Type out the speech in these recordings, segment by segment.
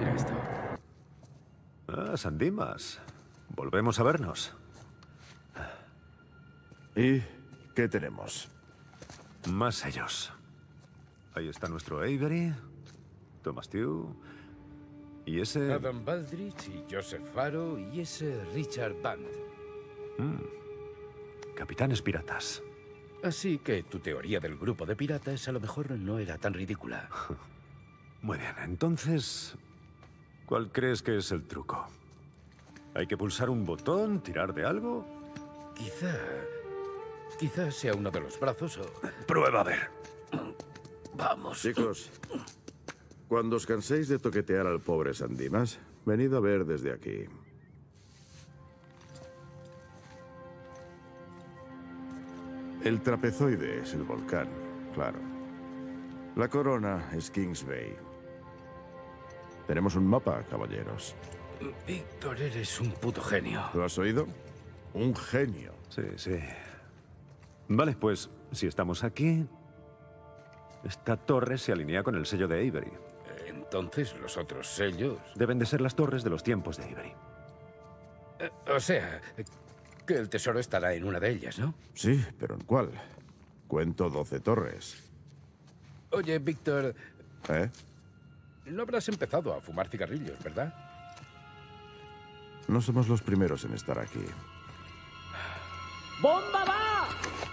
Mira esto. Ah, San Dimas. Volvemos a vernos. ¿Y qué tenemos? Más sellos. Ahí está nuestro Avery, Thomas Tew y ese... Adam Baldrige y Joseph Faro y ese Richard Band. Capitanes piratas. Así que tu teoría del grupo de piratas a lo mejor no era tan ridícula. Muy bien, entonces... ¿Cuál crees que es el truco? ¿Hay que pulsar un botón, tirar de algo? Quizá sea uno de los brazos o... Prueba a ver. Vamos. Chicos, cuando os canséis de toquetear al pobre San Dimas, venid a ver desde aquí. El trapezoide es el volcán, claro. La corona es Kings Bay. Tenemos un mapa, caballeros. Víctor, eres un puto genio. ¿Lo has oído? Un genio. Sí, sí. Vale, pues, si estamos aquí... Esta torre se alinea con el sello de Avery. Entonces, los otros sellos... Deben de ser las torres de los tiempos de Avery. O sea, que el tesoro estará en una de ellas, ¿no? Sí, pero ¿en cuál? Cuento 12 torres. Oye, Víctor, ¿Eh? no habrás empezado a fumar cigarrillos, ¿verdad? No somos los primeros en estar aquí. ¡Bomba va!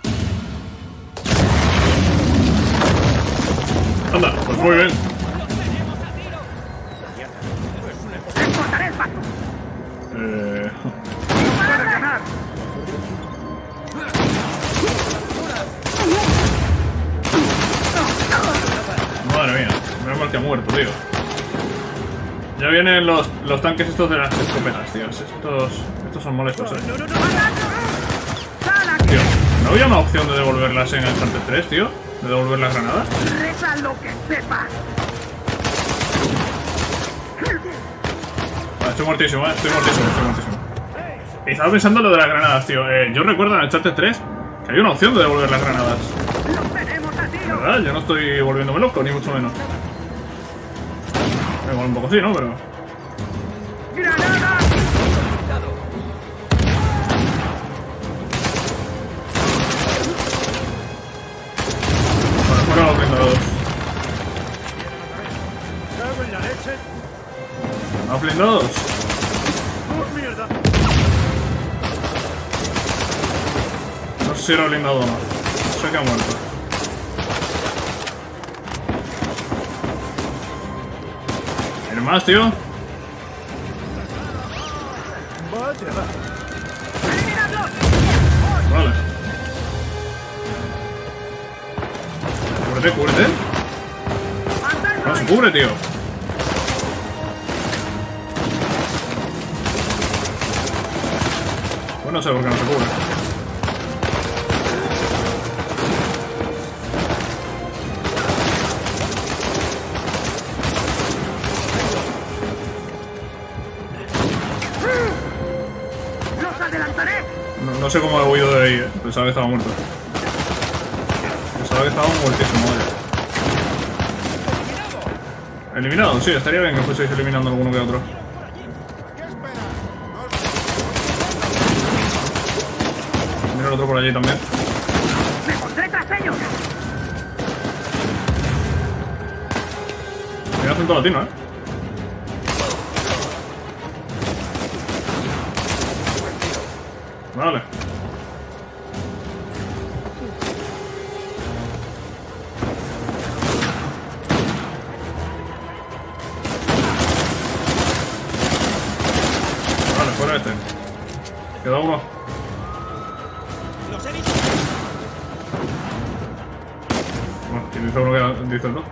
Anda, pues muy bien. ¡Los tenemos a tiro! ¡Les cortaré el paso! ¡Puedes ganar! Madre mía, menos mal que ha muerto, tío. Ya vienen los tanques estos de las escopetas, tío. Estos son molestos, Tío, ¿no había una opción de devolverlas en el Uncharted 3, tío? ¿De devolver las granadas? ¡Reza lo que sepas! Estoy mortísimo, estoy mortísimo. Y estaba pensando en lo de las granadas, tío. Yo recuerdo en el Uncharted 3 que había una opción de devolver las granadas. ¡Los tenemos a tiro! ¿Verdad? Yo no estoy volviéndome loco, ni mucho menos. Igual un poco sí, ¿no? Pero... ¡Granada! Bueno, fuera los blindados. ¡Cago en la leche! ¿Los blindados? ¡Oh, mierda! No sé si era blindado o no. Sé que ha muerto. ¿Tienes más, tío? Vale. Cúbrete. No se cubre, tío. Pues no sé por qué no se cubre. ¡Los adelantaré! No sé cómo he huido de ahí, Pensaba que estaba muerto. Pensaba que estaba muertísimo, Eliminado, sí, estaría bien que fueseis eliminando alguno que otro. Mira el otro por allí también. ¡Me pondré tras ellos! Tiene acento latino, Vale. Vale, fuera este. Queda uno. ¡Los he visto! Bueno, ¿quién dice uno que dice dos?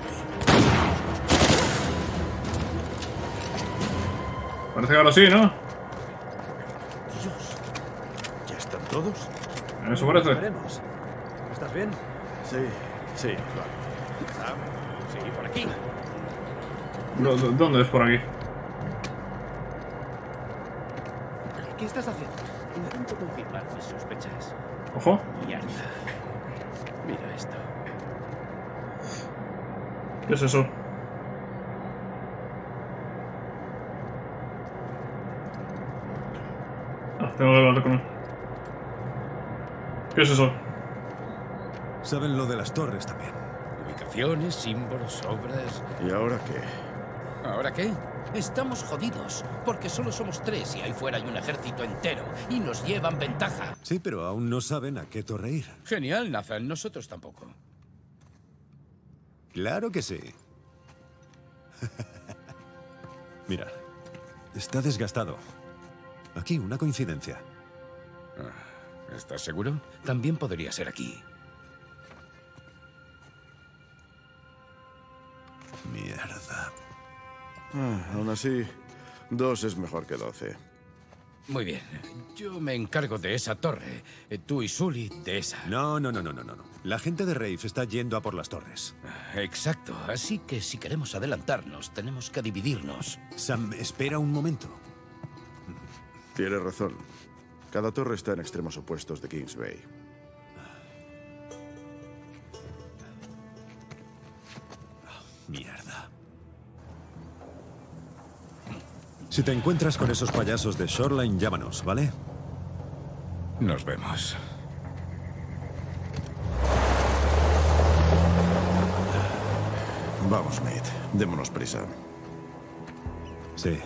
Parece que ahora sí, ¿no? ¿Ya están todos? Eso parece. Veremos. ¿Estás bien? Sí, claro. Sí, por aquí. ¿Dónde es por aquí? ¿Qué estás haciendo? Intento confirmar mis sospechas. Ojo. Mierda. Mira esto. ¿Qué es eso? Tengo que hablar con él. ¿Qué es eso? Saben lo de las torres también. Ubicaciones, símbolos, obras... ¿Y ahora qué? ¿Ahora qué? Estamos jodidos, porque solo somos 3 y ahí fuera hay un ejército entero, y nos llevan ventaja. Sí, pero aún no saben a qué torre ir. Genial, Nathan, nosotros tampoco. Claro que sí. Mira, está desgastado. Aquí, una coincidencia. ¿Estás seguro? También podría ser aquí. Mierda. Aún así, 2 es mejor que 12. Muy bien, yo me encargo de esa torre. Tú y Sully de esa. No. La gente de Rafe está yendo a por las torres. Exacto, así que si queremos adelantarnos, tenemos que dividirnos. Sam, espera un momento. Tienes razón. Cada torre está en extremos opuestos de Kings Bay. Mierda. Si te encuentras con esos payasos de Shoreline, llámanos, ¿vale? Nos vemos. Vamos, Nate. Démonos prisa. Sí.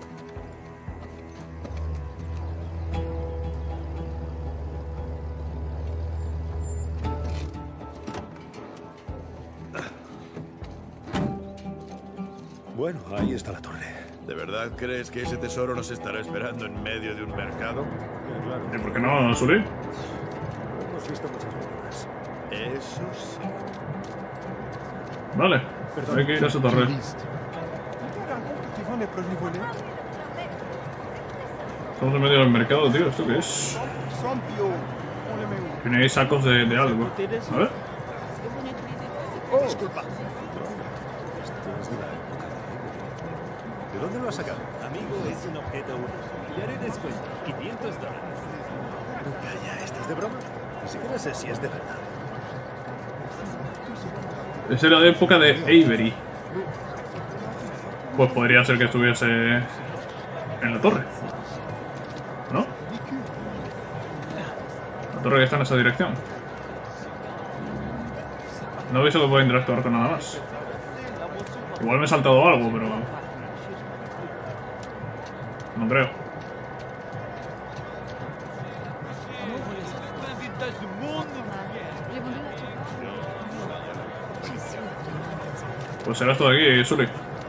Bueno, ahí está la torre. ¿De verdad crees que ese tesoro nos estará esperando en medio de un mercado? Claro. ¿Y por qué no, Sully? Hemos visto muchas películas. Eso sí. Vale, hay que ir a esa torre. Estamos en medio del mercado, tío. ¿Esto qué es? Tiene ahí sacos de algo. A ver. Disculpa. ¿De dónde lo has sacado? Amigo, es un objeto único. Le haré descuento. $500. Calla, ¿estás de broma? Ni siquiera sé si es de verdad. Es la época de Avery. Pues podría ser que estuviese en la torre. ¿No? La torre que está en esa dirección. No he visto que pueda interactuar con nada más. Igual me he saltado algo, pero... no creo. Pues será esto de aquí, Sully.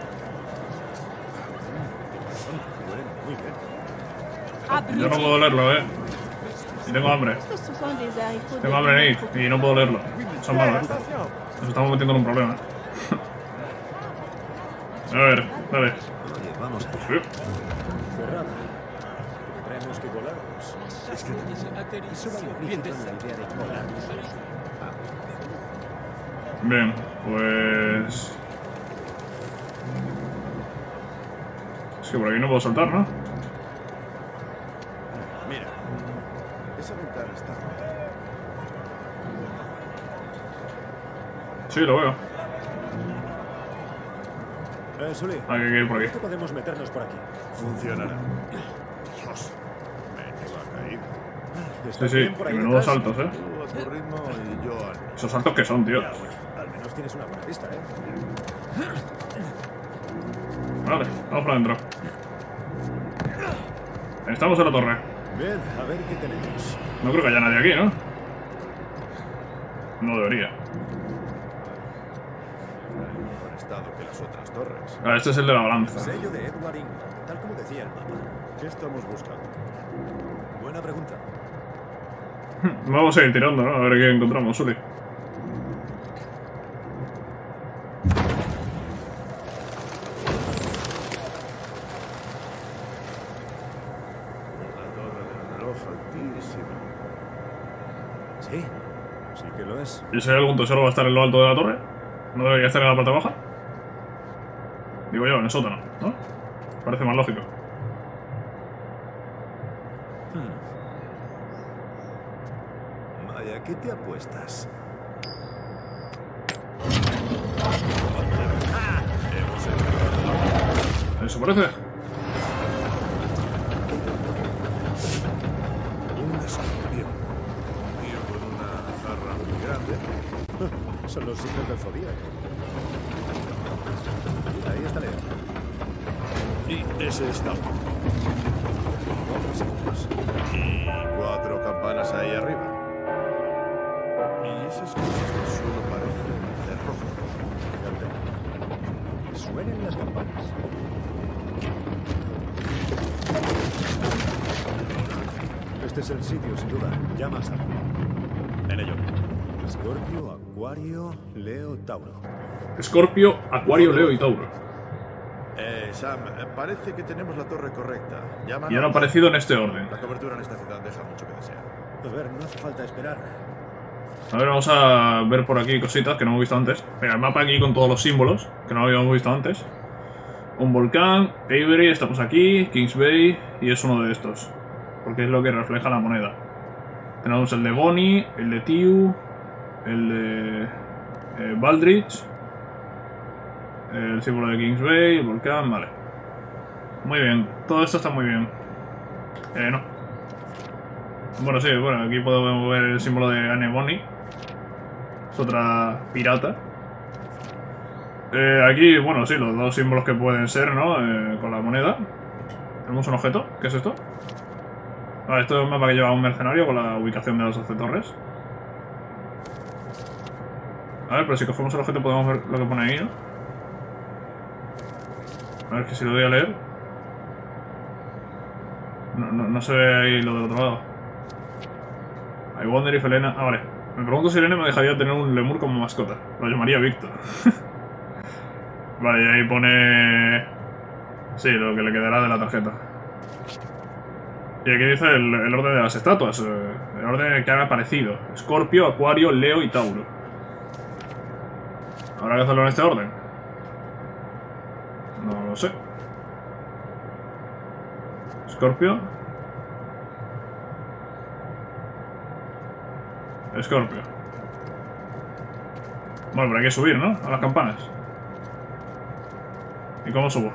Yo no puedo leerlo, y tengo hambre. Tengo hambre, Nate, y no puedo leerlo. Son malos. Nos estamos metiendo en un problema. A ver, dale. Oye, vamos allá. Sí. Cerrada. Tenemos que colarnos. Es que eso va implícito en la idea de colarnos. Bien, pues... es que por aquí no puedo saltar, ¿no? Mira. Esa ventana está rota. Sí, lo veo. Sully, Hay que ir por aquí. ¿esto podemos meternos por aquí? Funcionará. Dios. Menuda caída. ¿Está Sí, bien por ahí menudos detrás? saltos, Tú a tu ritmo y yo al mío. Esos saltos que son, tío. Ya, bueno, al menos tienes una buena vista, ¿eh? Vale, vamos para adentro. Estamos en la torre. Bien, a ver qué tenemos. No creo que haya nadie aquí, ¿no? No debería. Mejor estado que las otras torres. Ah, este es el de la balanza. Sello de Edward Ington, tal como decía el mapa. ¿Qué estamos buscando? Buena pregunta. Vamos a ir tirando, ¿no? A ver qué encontramos, Sully. La torre del reloj altísima. Sí, sí que lo es. ¿Y si hay algún tesoro va a estar en lo alto de la torre? ¿No debería estar en la parte baja? Digo yo, en el sótano, ¿no? Parece más lógico. Vaya, ¿qué te apuestas? ¿Eso parece? Son los signos del zodíaco. Mira, ahí está Leo. Y ese está. 4 signos. Y 4 campanas ahí arriba. Y esas cosas que solo parecen de rojo. Fíjate. Suenen las campanas. Este es el sitio, sin duda. Llama a Sam. En ello. Escorpio, Acuario, Leo, Tauro. Escorpio, Acuario, Leo y Tauro. Sam, parece que tenemos la torre correcta. Llámanos. Y han aparecido en este orden. La cobertura en esta ciudad deja mucho que desear. A ver, no hace falta esperar. A ver, vamos a ver por aquí cositas que no hemos visto antes. Mira, el mapa aquí con todos los símbolos que no habíamos visto antes. Un volcán, Avery, estamos aquí, Kings Bay y es uno de estos. Porque es lo que refleja la moneda. Tenemos el de Bonnie, el de Tiu, el de Baldrich, el símbolo de Kings Bay, el volcán, vale. Muy bien, todo esto está muy bien. No. Bueno, sí, bueno, aquí podemos ver el símbolo de Anne Bonnie. Es otra pirata. Aquí, bueno, sí, los dos símbolos que pueden ser, ¿no? Con la moneda. Tenemos un objeto. ¿Qué es esto? Vale, esto es un mapa que lleva un mercenario con la ubicación de las 12 torres. A ver, pero si cogemos el objeto podemos ver lo que pone ahí, ¿no? A ver, que si lo doy a leer. No se ve ahí lo del otro lado. I wonder if Elena... Ah, vale. Me pregunto si Elena me dejaría tener un lemur como mascota. Lo llamaría Víctor. Vale, y ahí pone... Sí, lo que le quedará de la tarjeta. Y aquí dice el orden de las estatuas. El orden que han aparecido. Escorpio, Acuario, Leo y Tauro. ¿Habrá que hacerlo en este orden? No lo sé. Escorpio. Escorpio. Bueno, pero hay que subir, ¿no? A las campanas. ¿Y cómo subo?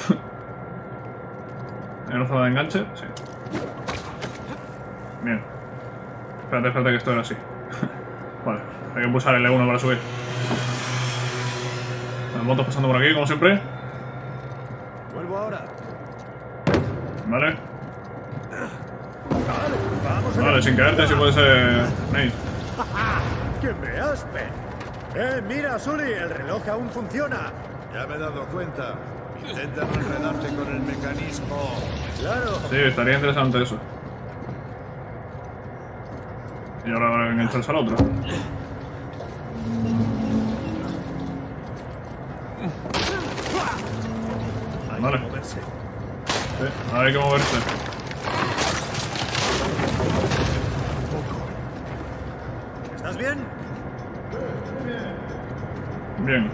¿En una zona de enganche? Sí. Bien. Espérate que esto era así. Vale, hay que pulsar el L1 para subir. Las motos pasando por aquí, como siempre. Vuelvo ahora. Vale. Vale, sin caerte si puede ser... Nate. ¡Que me aspen! Mira, Sully, el reloj aún funciona. Ya me he dado cuenta. Intenta no enredarte con el mecanismo. Claro. Sí, estaría interesante eso. Y ahora habrá que engancharse al otro. Vale. Hay que moverse. Sí, ahora hay que moverse. ¿Estás bien? Bien.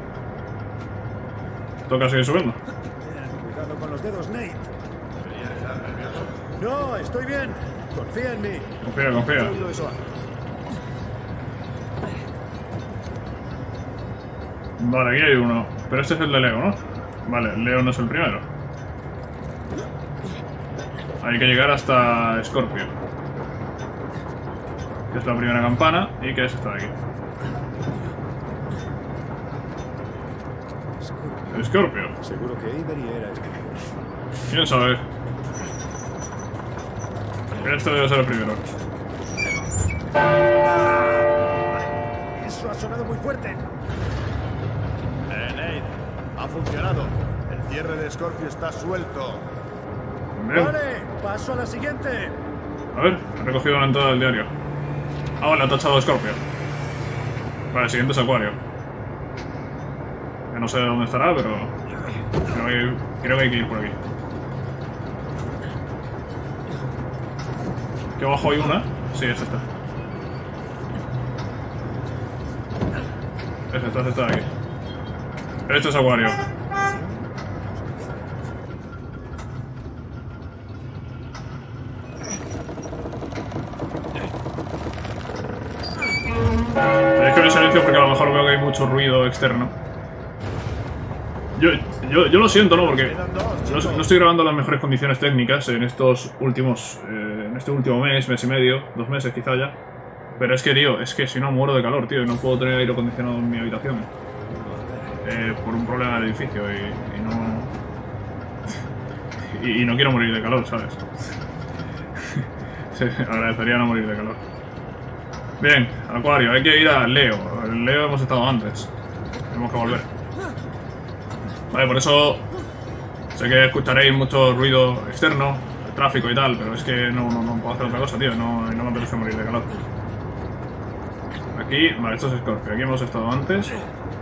Toca seguir subiendo. Cuidado con los dedos, Nate. No, estoy bien. Confía en mí. Confía. He oído eso antes. Vale, aquí hay uno. Pero este es el de Leo, ¿no? Vale, Leo no es el primero. Hay que llegar hasta Escorpio. Que es la primera campana y que es esta de aquí. Escorpio. Seguro que Avery era Escorpio. ¿Quién sabe? Este debe ser el primero. Eso ha sonado muy fuerte. Nate, ha funcionado. El cierre de Scorpio está suelto. Bien. Vale, paso a la siguiente. A ver, he recogido la entrada del diario. Ah, vale, ha tachado Scorpio. Vale, el siguiente es Acuario. Que no sé dónde estará, pero... Creo que hay que ir por aquí. Aquí abajo hay una. Sí, es esta. Es esta de aquí. Este es Acuario. Tenéis que ver silencio porque a lo mejor veo que hay mucho ruido externo. Yo lo siento, ¿no? Porque no estoy grabando en las mejores condiciones técnicas en estos últimos... en este último mes y medio, 2 meses quizá ya. Pero es que, tío, es que si no muero de calor, tío, y no puedo tener aire acondicionado en mi habitación. Por un problema del edificio y no... Y no quiero morir de calor, ¿sabes? Sí, agradecería no morir de calor. Bien, Acuario, hay que ir a Leo. En Leo hemos estado antes. Tenemos que volver. Vale, por eso sé que escucharéis mucho ruido externo, el tráfico y tal, pero es que no puedo hacer otra cosa, tío. No me apetece morir de calor. Aquí, vale, esto es Scorpio. Aquí hemos estado antes.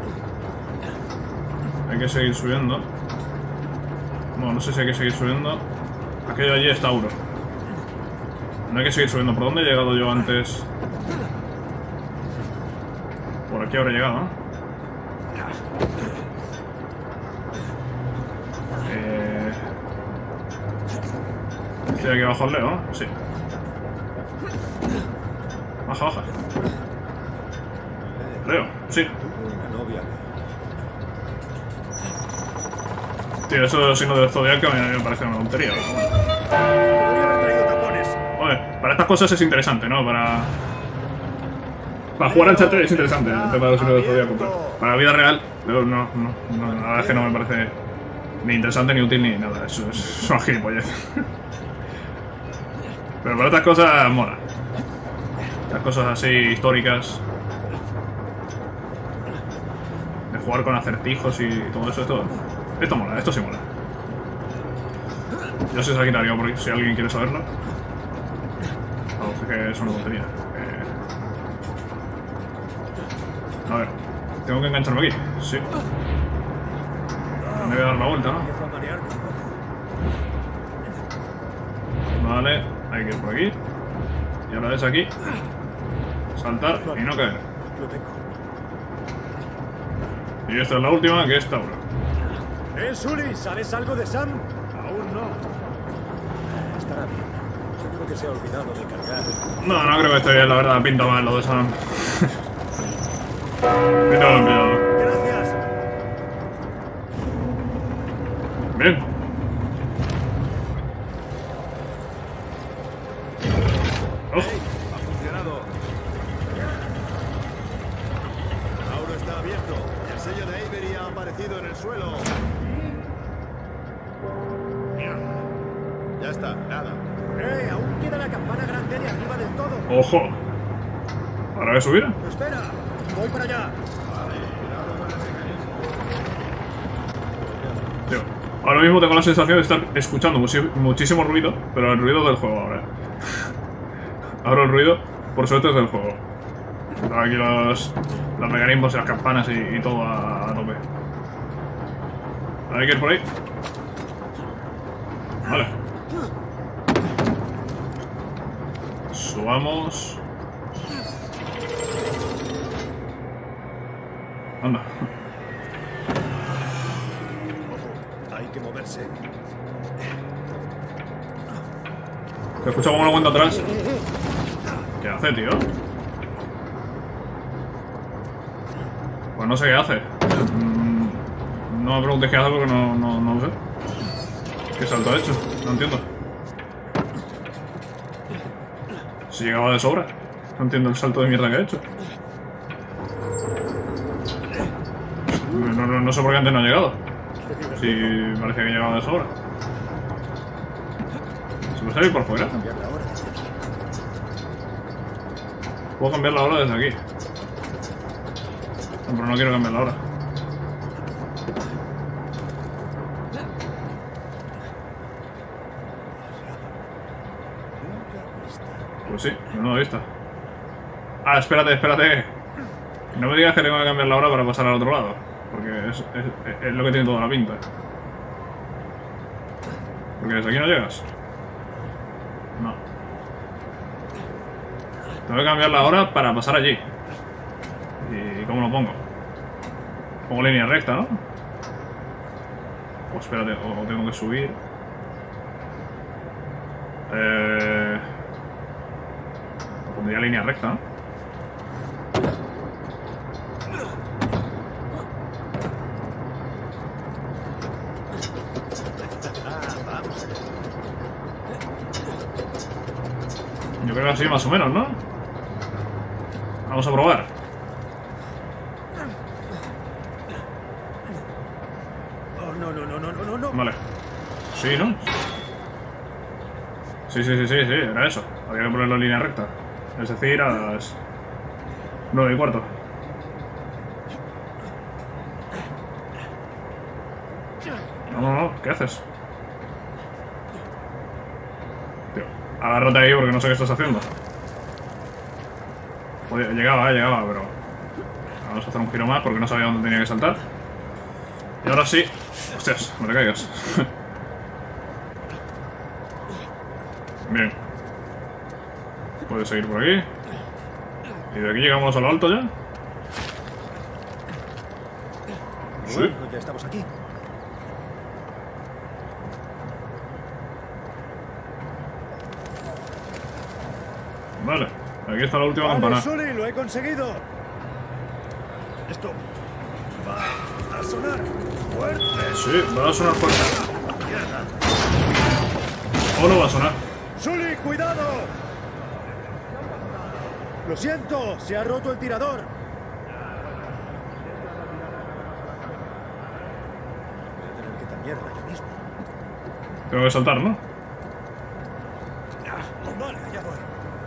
Hay que seguir subiendo. Bueno, no sé si hay que seguir subiendo. Aquello allí es Tauro. No hay que seguir subiendo. ¿Por dónde he llegado yo antes? Por aquí habré llegado, ¿no? Estoy aquí abajo al Leo, ¿no? Sí. Baja, baja. Leo, sí. Tío, eso de los signos del zodiaco a mí me parece una tontería. Oye, para estas cosas es interesante, ¿no? Para jugar al chat es interesante el tema de los signos del zodiaco. Para la vida real, pero no, la verdad es que no me parece ni interesante, ni útil, ni nada. Eso es una gilipollez. Pero para otras cosas mola. Las cosas así históricas. De jugar con acertijos y todo eso, esto mola, esto sí mola. Yo sé si aquí te porque si alguien quiere saberlo. Vamos, es que es una tontería. A ver, tengo que engancharme aquí. Sí. Me voy a dar la vuelta, ¿no? Vale, hay que ir por aquí. Y ahora es aquí. Saltar y no caer. Y esta es la última, que es Tauro. Sully, ¿sabes algo de Sam? Aún no. Estará bien. Seguro que se ha olvidado de cargar. No creo que esté bien, la verdad. Pinta mal lo de Sam. Pinta mal, cuidado. Gracias. Bien. Oh. Ha funcionado. Tauro está abierto. El sello de Avery ha aparecido en el suelo. Ya está, nada. Aún queda la campana grande de arriba del todo. Ojo. ¿Ahora voy a subir? Espera, voy para allá. Tío, ahora mismo tengo la sensación de estar escuchando muchísimo ruido, pero el ruido del juego ahora. Ahora el ruido, por suerte, es del juego. Aquí los mecanismos y las campanas y todo a tope. Hay que ir por ahí. Vale. Subamos. Anda. Hay que moverse. ¿Te escucha como lo cuento atrás? ¿Qué hace, tío? Pues no sé qué hace. No me preguntes qué hace porque no lo sé. ¿Qué salto ha hecho? No entiendo. Si llegaba de sobra. No entiendo el salto de mierda que ha hecho. No sé por qué antes no ha llegado. Si parecía que llegaba de sobra. ¿Se puede salir por fuera? Puedo cambiarla ahora desde aquí. No, pero no quiero cambiarla ahora. Pues sí, no lo he visto. Ah, espérate. No me digas que tengo que cambiarla ahora para pasar al otro lado. Porque es lo que tiene toda la pinta. Porque desde aquí no llegas. No. Tengo que cambiarla ahora para pasar allí. ¿Y cómo lo pongo? Pongo línea recta, ¿no? O espérate, o tengo que subir. Pondría línea recta, ¿no? Yo creo que así más o menos, ¿no? Vamos a probar. Oh, no. Vale. Sí, ¿no? Sí, era eso. Había que ponerlo en línea recta. Es decir, a las 9:15. No, ¿qué haces? Tío, agárrate ahí porque no sé qué estás haciendo. Oye, llegaba, pero... Vamos a hacer un giro más porque no sabía dónde tenía que saltar. Y ahora sí... Hostias, no te caigas. Bien. Puedes seguir por aquí. ¿Y de aquí llegamos a lo alto ya? Sí. Bueno, ya estamos aquí. Vale, aquí está la última campana. Sully, lo he conseguido. Esto va a sonar fuerte. Sí, va a sonar fuerte. ¿O no va a sonar? Sully, cuidado. Lo siento, se ha roto el tirador. Voy a tener que cambiarla yo mismo. Tengo que saltar, ¿no? Vale, ya voy.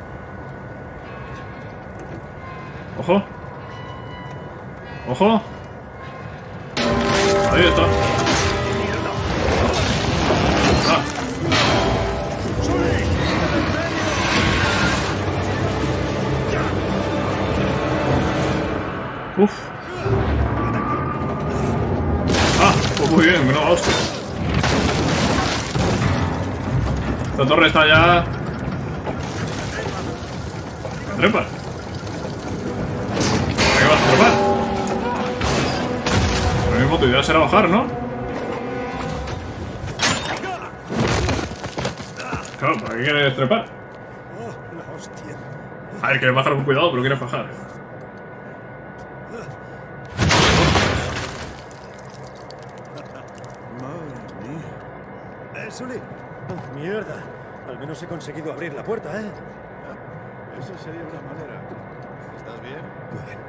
Ojo. Ojo. Ahí está. Ah. Uf. Ah, pues muy bien, no, hostia. Esta torre está ya... Trepa. ¿Para qué vas a trepar? Ahora mismo tu idea será bajar, ¿no? Claro, ¿para qué quieres trepar? Oh, la hostia. A ver, quieres bajar con cuidado, pero quieres bajar. Madre mía. Sully. Oh, mierda. Al menos he conseguido abrir la puerta, ¿eh? Esa sería una manera. ¿Estás bien? Muy bien.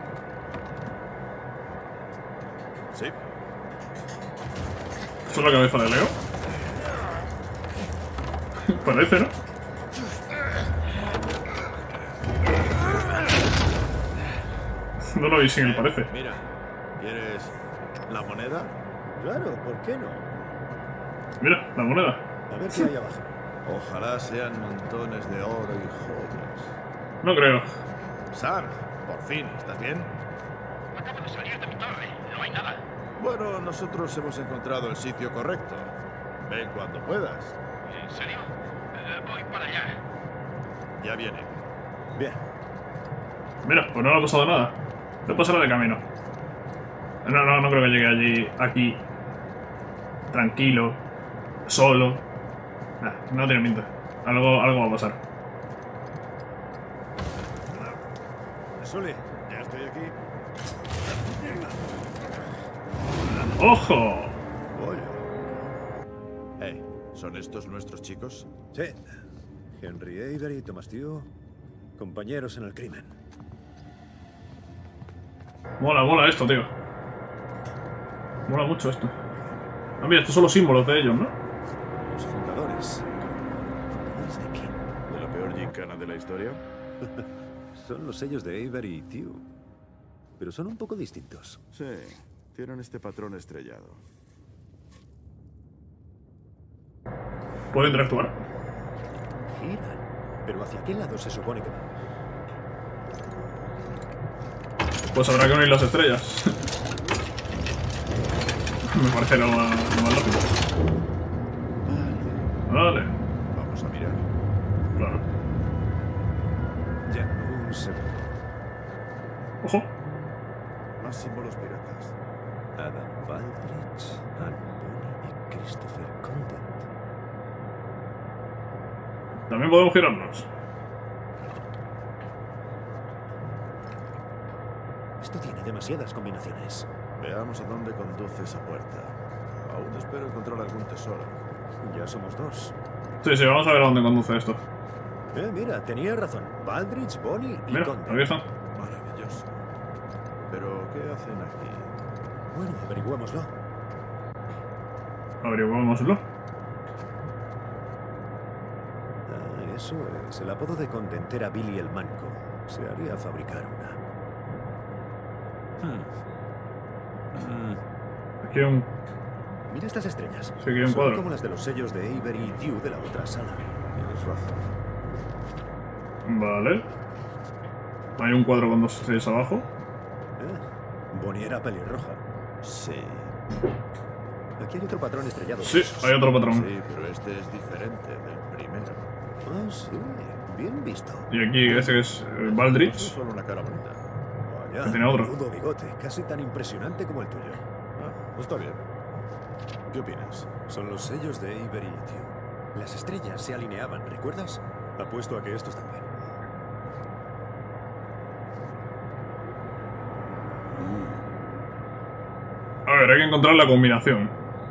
Sí. ¿Eso es la cabeza de Leo? Parece, ¿no? No lo vi sin el parece. Mira, ¿quieres la moneda? Claro, ¿por qué no? Mira, la moneda. A ver qué hay abajo. Ojalá sean montones de oro y joyas. No creo. Sam, por fin, ¿estás bien? Acabo de salir de mi torre. No hay nada. Bueno, nosotros hemos encontrado el sitio correcto. Ven cuando puedas. ¿En serio? Voy para allá. Ya viene. Bien. Mira, pues no le ha pasado nada. Le pasará de camino. No creo que llegue aquí, tranquilo, solo. Nah, no tiene pinta. Algo va a pasar. Sully, ya estoy aquí. ¡Ojo! Hey, ¿son estos nuestros chicos? Sí. Henry Avery y Thomas Tew, compañeros en el crimen. Mola esto, tío. Mola mucho esto. Ah, mira, estos son los símbolos de ellos, ¿no? Los fundadores. ¿Fundadores de qué? ¿De la peor gincana de la historia? Son los sellos de Avery y Tew. Pero son un poco distintos. Sí, tienen este patrón estrellado. ¿Puedo interactuar? Giran. Pero ¿hacia qué lado se supone que van? Pues habrá que unir las estrellas. Me parece lo más lógico. Vale. Vamos a mirar. Claro. Ya, un segundo. Ojo. Más símbolos piratas. Adam Baldrige, Anne Bonny y Christopher Condon. También podemos girarnos. Esto tiene demasiadas combinaciones. Veamos a dónde conduce esa puerta. Aún espero encontrar algún tesoro. Ya somos dos. Sí, vamos a ver a dónde conduce esto. Mira, tenía razón. Baldrige, Bonny y Mira, Condon. aquí están. Maravilloso. pero ¿qué hacen aquí? Bueno, averigüémoslo. Averiguémoslo. Ah, eso es. El apodo de Contentera Billy el Manco. Se haría fabricar una. Aquí hay un... Mira estas estrellas. Sí, aquí hay un Son cuadro. como las de los sellos de Avery y Dew de la otra sala. Tienes razón. Vale. Hay un cuadro con 2 estrellas abajo. Bonnie era pelirroja. Sí. Aquí hay otro patrón estrellado. Sí, hay otro patrón. Sí, pero este es diferente del primero. Ah, sí. Bien visto. Y aquí ese que es No es Baldrich. solo una cara bonita. Vaya, Que tiene otro. menudo bigote. Casi tan impresionante como el tuyo. Ah, está bien. ¿Qué opinas? Son los sellos de Avery y Dew. Las estrellas se alineaban, ¿recuerdas? Apuesto a que estos también. A ver, hay que encontrar la combinación.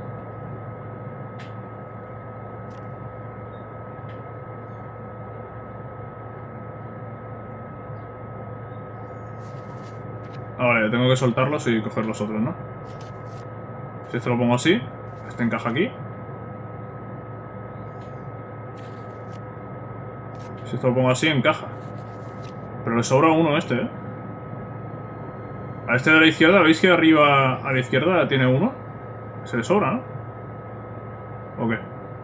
Vale, tengo que soltarlos y coger los otros, ¿no? Si esto lo pongo así, este encaja aquí. Si esto lo pongo así, encaja. Pero le sobra uno a este, ¿eh? A este de la izquierda, ¿veis que arriba a la izquierda tiene uno? Se le sobra, ¿no? ¿O qué?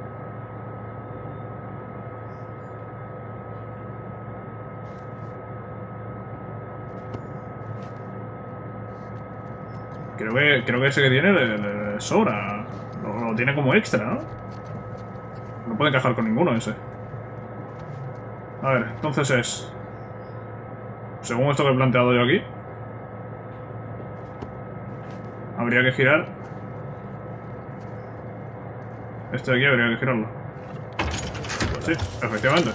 Creo que ese que tiene le sobra. Lo tiene como extra, ¿no? No puede encajar con ninguno ese. A ver, entonces es... Según esto que he planteado yo aquí, habría que girar. Este de aquí habría que girarlo. Sí, efectivamente.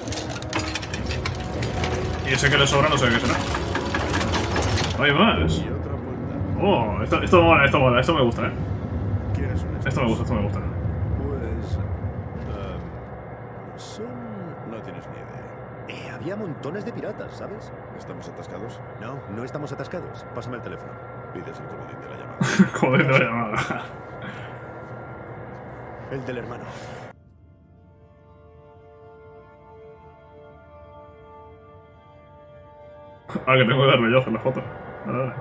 Y ese que le sobra no sé qué será. No hay más. Y otra vuelta. Oh, esto mola, esto me gusta, ¿Quieres un Esto me gusta, esto me gusta. Pues... son... No tienes ni idea. había montones de piratas, ¿sabes? ¿Estamos atascados? No, no estamos atascados. Pásame el teléfono. Pides el comodín de la llamada. Joder, no llamada. El del hermano. Ah, que tengo que darle yo a hacer la foto. Vale, vale.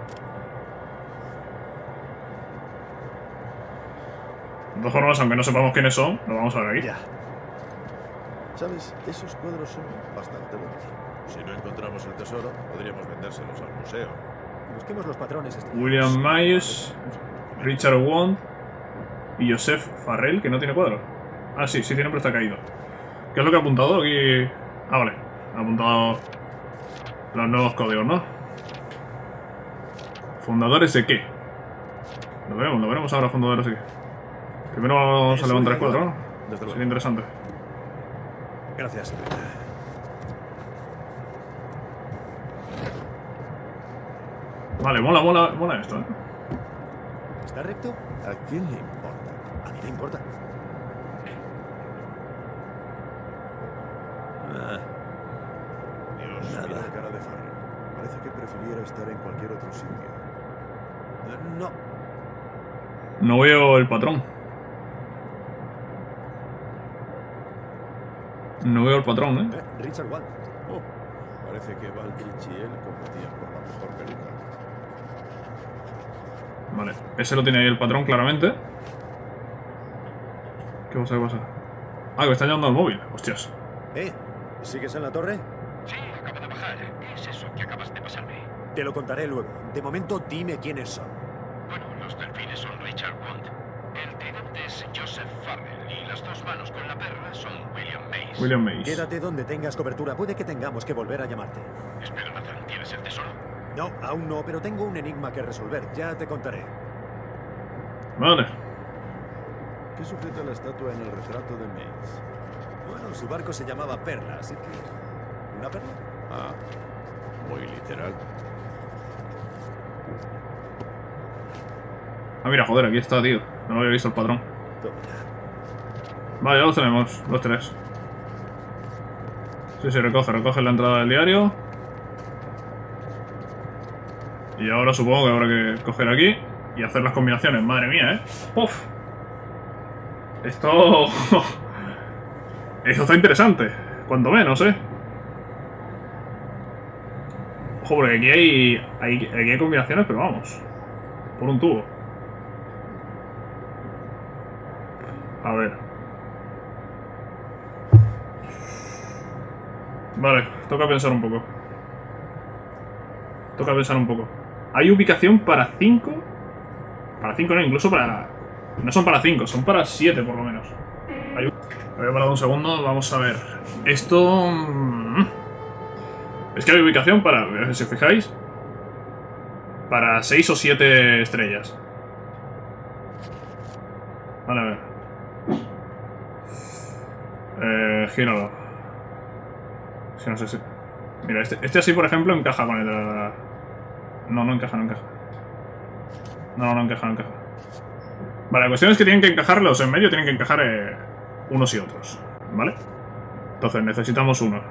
De todas formas, aunque no sepamos quiénes son, lo vamos a ver aquí. Ya. ¿Sabes? Esos cuadros son bastante buenos. Si no encontramos el tesoro, podríamos vendérselos al museo. Busquemos los patrones estrellados. William Myers, Richard Wand y Joseph Farrell, que no tiene cuadro. Ah, sí, sí tiene, pero está caído. ¿Qué es lo que ha apuntado aquí? Ah, vale. Ha apuntado los nuevos códigos, ¿no? ¿Fundadores de qué? Lo veremos ahora, fundadores de qué. Primero vamos a levantar el cuadro, ¿no? Desde luego. Sería interesante. Gracias. Vale, mola esto, ¿eh? ¿Está recto? ¿A quién le importa? A mí me importa. Dios, Nada. mira la cara de Farrell. Parece que prefiriera estar en cualquier otro sitio. No. No veo el patrón. No veo el patrón, ¿eh? Richard Wall. Oh, parece que Baldrich y él competían por la mejor peluca. Vale, ese lo tiene ahí el patrón claramente. ¿Qué pasa? ¿Qué pasa? Ah, que me está llamando al móvil. Hostias. ¿Sigues en la torre? Sí, acabo de bajar. ¿Qué es eso que acabas de pasarme? Te lo contaré luego. De momento, dime quiénes son. Bueno, los delfines son Richard Wand. El tridente es Joseph Farrell y las dos manos con la perla son William Mays. William Mays. Quédate donde tengas cobertura. Puede que tengamos que volver a llamarte. Espera, Nathan, ¿tienes el tesoro? No, aún no, pero tengo un enigma que resolver. Ya te contaré. Vale. ¿Qué sujeta la estatua en el retrato de Mays? Bueno, su barco se llamaba Perla, así que... ¿una perla? Ah, muy literal. Ah, mira, joder, aquí está, tío. No había visto el patrón. Toma ya. Vale, ya los tenemos, los tres. Sí, recoge la entrada del diario. Y ahora supongo que habrá que coger aquí y hacer las combinaciones. Madre mía, ¿eh? ¡Uf! Esto... Esto está interesante. Cuanto menos, ¿eh? Ojo, porque aquí hay combinaciones, pero vamos. Por un tubo. A ver. Vale, toca pensar un poco. Toca pensar un poco. Hay ubicación para 5. Para 5 no, incluso para... No son para 5, son para 7 por lo menos. Había parado un segundo, vamos a ver. Esto... Es que hay ubicación para, si os fijáis, para 6 o 7 estrellas. Vale, a ver. Gíralo. Si no sé si... Mira, este así, por ejemplo, encaja con el de la... No, no encaja, no encaja. No encaja, no encaja. Vale, la cuestión es que tienen que encajar, los en medio tienen que encajar unos y otros, ¿vale? Entonces, necesitamos uno.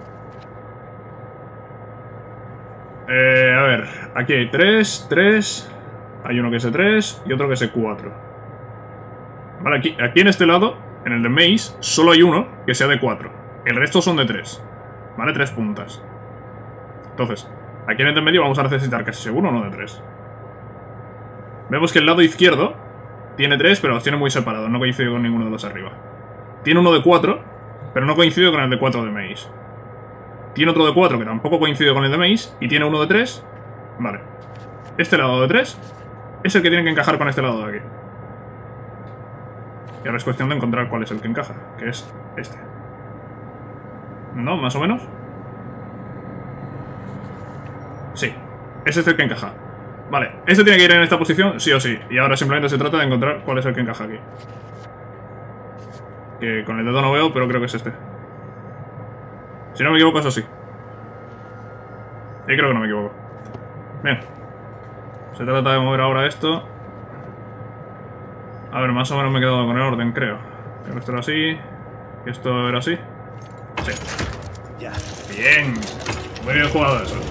A ver, aquí hay 3, hay uno que es de 3 y otro que es de 4. Vale, aquí en este lado, en el de Maze, solo hay uno que sea de 4. El resto son de 3. ¿Vale? 3 puntas. Entonces, aquí en el de medio vamos a necesitar casi seguro uno de 3. Vemos que el lado izquierdo tiene 3, pero los tiene muy separados. No coincide con ninguno de los de arriba. Tiene uno de 4, pero no coincide con el de 4 de Maze. Tiene otro de 4 que tampoco coincide con el de Maze. Y tiene uno de 3. Vale. Este lado de 3 es el que tiene que encajar con este lado de aquí. Y ahora es cuestión de encontrar cuál es el que encaja, que es este. ¿No? ¿Más o menos? Sí. Ese es el que encaja. Vale. Este tiene que ir en esta posición, sí o sí. Y ahora simplemente se trata de encontrar cuál es el que encaja aquí. Que con el dedo no veo, pero creo que es este. Si no me equivoco es así. Y creo que no me equivoco. Bien. Se trata de mover ahora esto. A ver, más o menos me he quedado con el orden, creo. Que esto era así. Que esto era así. Sí. Ya. Bien. Muy bien jugado eso.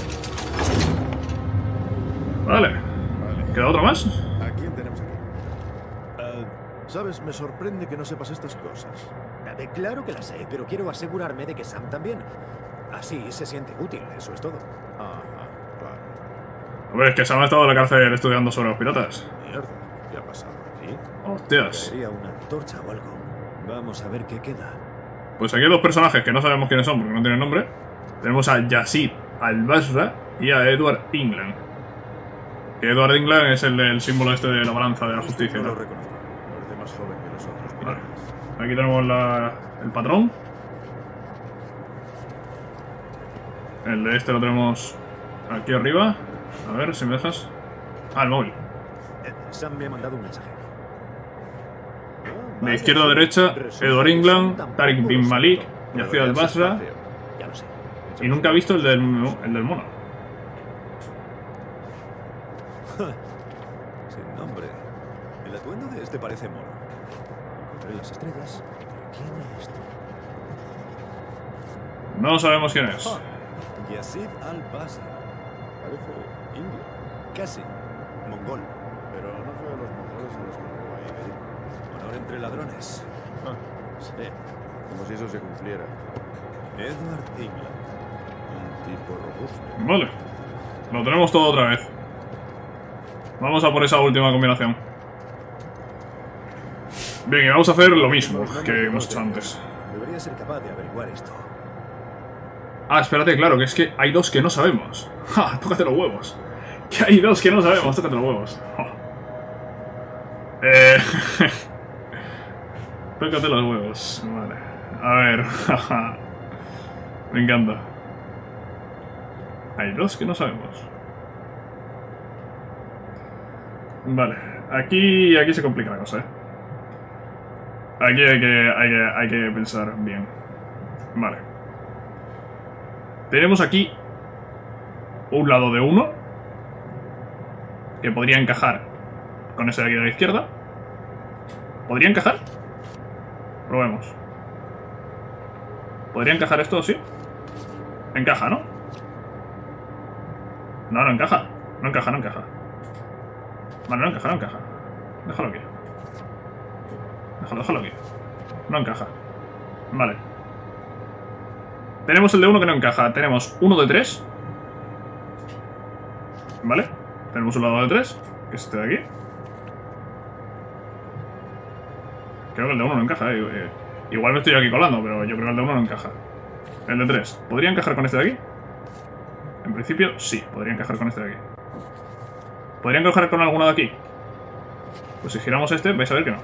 Vale. ¿Queda otro más? ¿A quién tenemos aquí? Sabes, me sorprende que no sepas estas cosas. Claro que la sé, pero quiero asegurarme de que Sam también. Así se siente útil, eso es todo. Ajá, claro. Hombre, es que Sam ha estado en la cárcel estudiando sobre los piratas. Mierda, ¿qué ha pasado aquí? Hostias. Sería una antorcha o algo. Vamos a ver qué queda. Pues aquí hay dos personajes que no sabemos quiénes son porque no tienen nombre. Tenemos a Yazid al-Basra y a Edward England. Que Edward England es el del símbolo este de la balanza de la justicia, No ¿no? lo reconozco. Parece más joven que los otros Vale. piratas. Aquí tenemos el patrón. El de este lo tenemos aquí arriba. A ver si me dejas. Ah, el móvil. Sam me ha mandado un mensaje. De izquierda a derecha, Edward England, Tariq bin Malik, Yazid al-Basra. Ya lo sé. Y nunca he visto el del mono. Sin nombre. El atuendo de este parece mono. Encontré las estrellas. ¿Quién es este? No sabemos quién es. Yazid al-Basra. Parece indio. Casi. Mongol. Pero no fue a los mongoles a los que llegó ahí, ¿eh? Honor entre ladrones. Sí. Como si eso se cumpliera. Edward England. Un tipo robusto. Vale. Lo tenemos todo otra vez. Vamos a por esa última combinación. Bien, y vamos a hacer lo mismo que hemos hecho antes. Debería ser capaz de averiguar esto. Ah, espérate, claro, que es que hay dos que no sabemos. ¡Ja! Tócate los huevos. Que hay dos que no sabemos, tócate los huevos. ¡Ja! Tócate los huevos. Vale. A ver. Me encanta. Hay dos que no sabemos. Vale. Aquí se complica la cosa, ¿eh? Aquí hay que pensar bien. Vale. Tenemos aquí un lado de uno que podría encajar con ese de aquí de la izquierda. ¿Podría encajar? Probemos. ¿Podría encajar esto? Sí. Encaja, ¿no? No, no encaja. No encaja, no encaja. Vale, no encaja, no encaja. Déjalo aquí. Déjalo aquí. No encaja. Vale. Tenemos el de 1 que no encaja. Tenemos uno de 3. Vale. Tenemos un lado de 3, que es este de aquí. Creo que el de 1 no encaja, igual me estoy aquí colando, pero yo creo que el de 1 no encaja. El de 3. ¿Podría encajar con este de aquí? En principio, sí. Podría encajar con este de aquí. ¿Podría encajar con alguno de aquí? Pues si giramos este, vais a ver que no.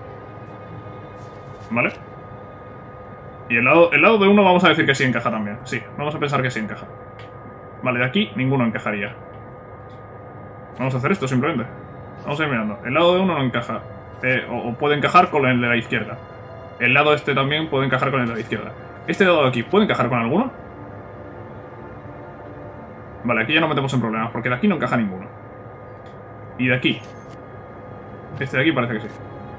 ¿Vale? Y el lado de 1 vamos a decir que sí encaja también. Sí, vamos a pensar que sí encaja. Vale, de aquí ninguno encajaría. Vamos a hacer esto simplemente. Vamos a ir mirando. El lado de 1 no encaja. O puede encajar con el de la izquierda. El lado este también puede encajar con el de la izquierda. Este lado de aquí, ¿puede encajar con alguno? Vale, aquí ya nos metemos en problemas, porque de aquí no encaja ninguno. Y de aquí. Este de aquí parece que sí.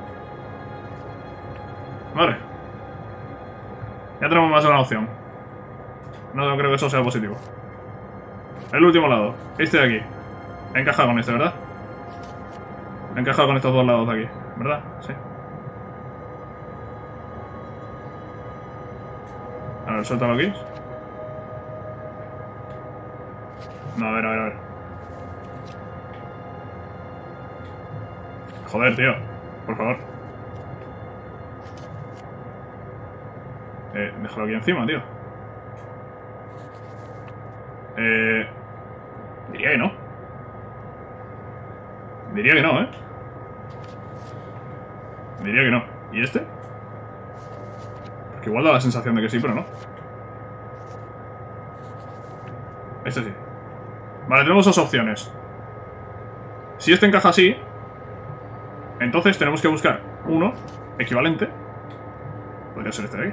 Vale. Ya tenemos más de una opción. No creo que eso sea positivo. El último lado. Este de aquí. Encaja con este, ¿verdad? Encaja con estos dos lados de aquí, ¿verdad? Sí. A ver, suéltalo aquí. No, a ver. Joder, tío. Por favor. Déjalo aquí encima, tío. Diría que no. Diría que no, Diría que no. ¿Y este? Porque igual da la sensación de que sí, pero no. Este sí. Vale, tenemos dos opciones. Si este encaja así, entonces tenemos que buscar uno equivalente. Podría ser este de aquí.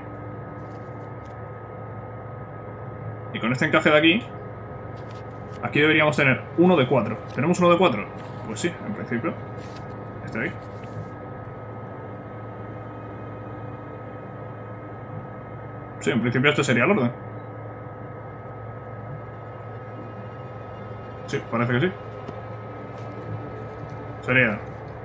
Y con este encaje de aquí, aquí deberíamos tener uno de 4. ¿Tenemos uno de 4? Pues sí, en principio. Este de aquí. Sí, en principio este sería el orden. Sí, parece que sí. Sería...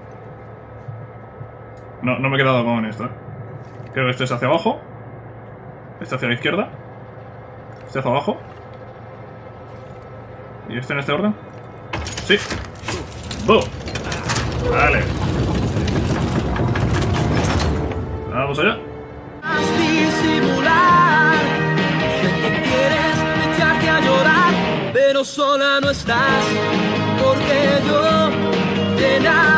No me he quedado con esto, Creo que este es hacia abajo. Este hacia la izquierda. Este hacia abajo. ¿Y este en este orden? Sí. ¡Boom! Vale. Vamos allá. Disimular, sé que quieres echarte a llorar, pero sola no estás, porque yo te enamoré.